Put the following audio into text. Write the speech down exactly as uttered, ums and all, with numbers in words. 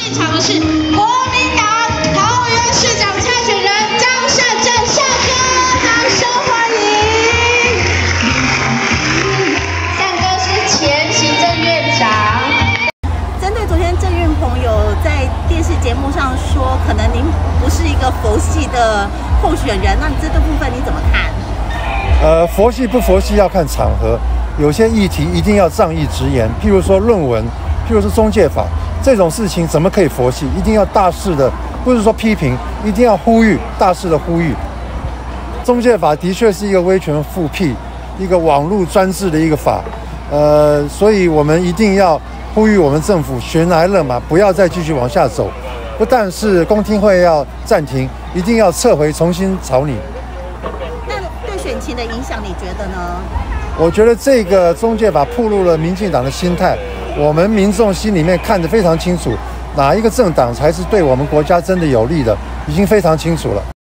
现场的是国民党桃园市长参选人张善政善哥，掌声欢迎。善哥是前行政院长。 针对昨天郑运鹏有在电视节目上说，可能您不是一个佛系的候选人，那这个部分你怎么看？ 呃，佛系不佛系要看场合，有些议题一定要仗义直言，譬如说论文，譬如说中介法这种事情，怎么可以佛系？一定要大肆的，不是说批评，一定要呼吁，大肆的呼吁。中介法的确是一个威权复辟、一个网络专制的一个法，呃，所以我们一定要呼吁我们政府悬崖勒马，不要再继续往下走。不但是公听会要暂停，一定要撤回，重新草拟。 选情的影响，你觉得呢？ 我觉得这个中介法暴露了民进党的心态，我们民众心里面看得非常清楚，哪一个政党才是对我们国家真的有利的，已经非常清楚了。